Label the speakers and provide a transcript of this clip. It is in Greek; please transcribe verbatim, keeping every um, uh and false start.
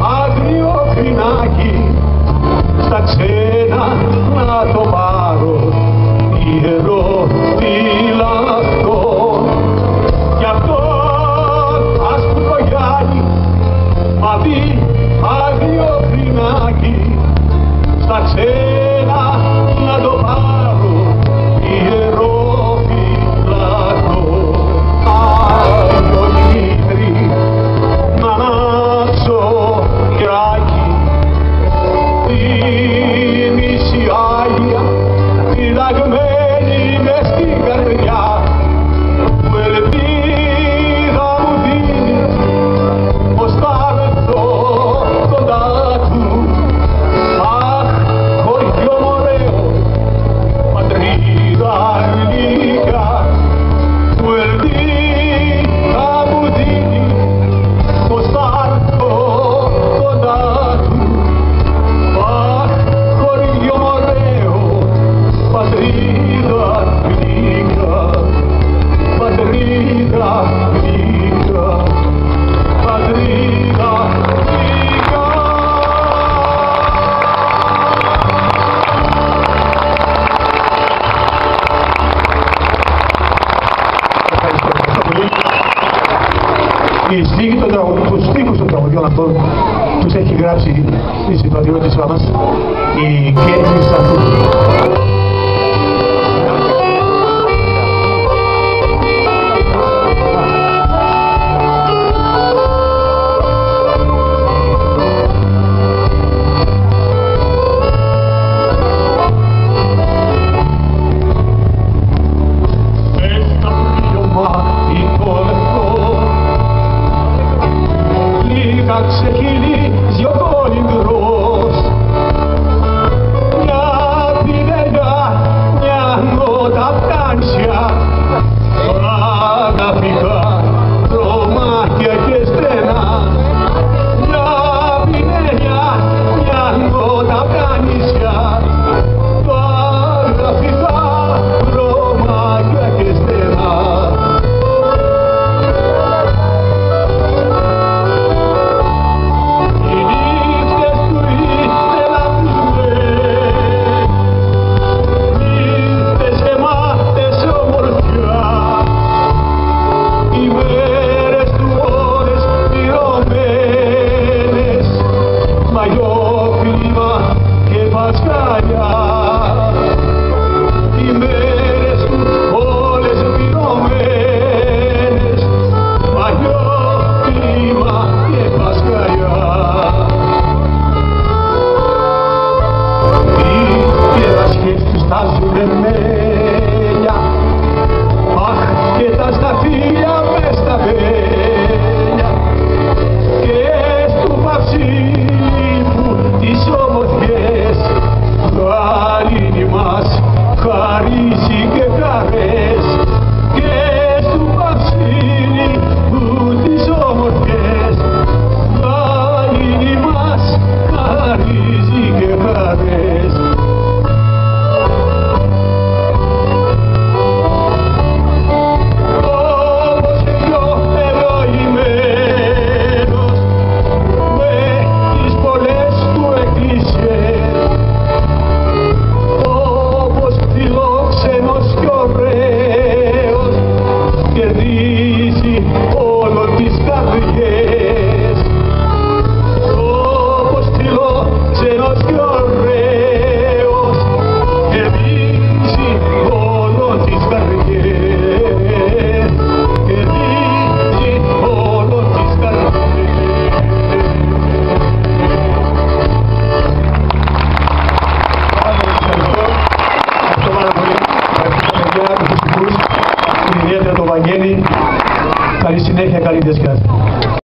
Speaker 1: άγριο πινάκι στα ξένα να το πάρω ιερό φυλαχτό. Κι αυτό άσπρο Γιάννη μα δει άγριο πινάκι στα ξένα να το πάρω ιερό φυλαχτό. Άγιο Δημήτρη να ανάψω κεράκι, την μισή Άγια φυλαγμένη μες στην καρδιά, που ελπίδα μου δίνει πως θα βρεθώ κοντά του. Αχ, χωριό μου ωραίο, πατρίδα γλυκά, που ελπίδα μου δίνει πως θα βρεθώ κοντά του. Αχ, χωριό μου ωραίο, πατρίδα γλυκά, πατρίδα γλυκά, πατρίδα γλυκά. Ευχαριστώ πολύ. Οι στίχοι των τραγωδιών, τους στίχους των τραγωδιών αυτών τους έχει γράψει η συμπατριώτησά μας, η Κέρκη Σταθού. Ξεκινεί ζιωτώνει μπρος, μια πινελιά, μια νότα πράνσια, αγαθικά τρομάκια και στενά. Μια πινελιά, μια νότα πράνσια, αγαθικά τρομάκια και στενά. Κερδίζει όλο τις καρδιές.